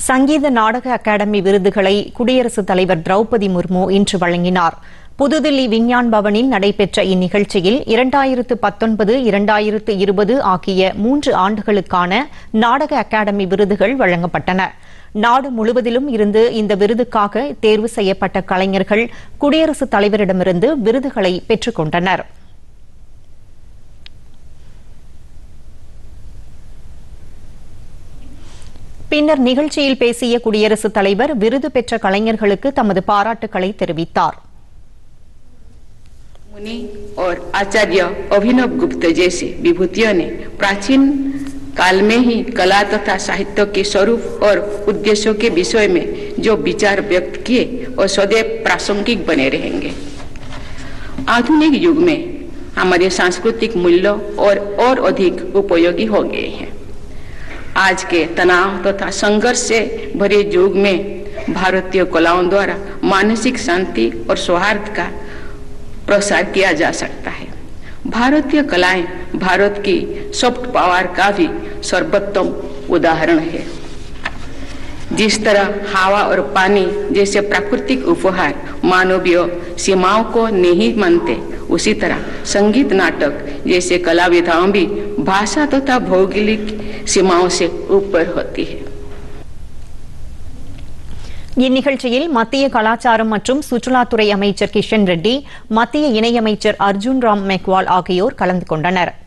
சங்கீத நாடக அகாடமி விருதுகளை குடியரசுத் தலைவர் திரௌபதி முர்மு இன்று வழங்கினார். புதுதில்லி விஞ்ஞான் பவனில் நடைபெற்ற இந்நிகழ்ச்சியில் 2019-2020 ஆகிய 3 ஆண்டுகளுக்கான நாடக அகாடமி விருதுகள் வழங்கப்பட்டன. நாடு முழுவதிலும் இருந்து இந்த விருதுக்காக தேர்வு செய்யப்பட்ட கலைஞர்கள் குடியரசுத் தலைவரிடமிருந்து விருதுகளை பெற்றுக் கொண்டனர். பின்னர் நிகழ்ச்சியில் பேசிய குடியரசுத் தலைவர் விருது பெற்ற கலைஞர்களுக்கு தமது பாராட்டுக்களை தெரிவித்தார். मुनि और आचार्य अभिनव गुप्त जैसे विभूतियों ने प्राचीन काल में ही कला तथा साहित्य के स्वरूप और उद्देश्यों के विषय में जो विचार व्यक्त किए और सदैव प्रासंगिक बने रहेंगे। आधुनिक युग में हमारे सांस्कृतिक मूल्यों और अधिक उपयोगी हो गए हैं। आज के तनाव तथा संघर्ष से भरे युग में भारतीय कलाओं द्वारा मानसिक शांति और सौहार्द का प्रसार किया जा सकता है। भारतीय कलाएं भारत की सॉफ्ट पावर का भी सर्वोत्तम उदाहरण है। जिस तरह हवा और पानी जैसे प्राकृतिक उपहार मानवीय सीमाओं को नहीं मानते, उसी तरह संगीत नाटक जैसे कला विधाओं भी भाषा तथा भौगोलिक सीमाओं से ऊपर होती है। இந்நிகழ்ச்சியில் மத்திய கலாச்சாரம் மற்றும் சுற்றுலாத்துறை அமைச்சர் கிஷன் ரெட்டி, மத்திய இணையமைச்சர் அர்ஜுன் ராம் மெக்வால் ஆகியோர் கலந்து கொண்டனர்.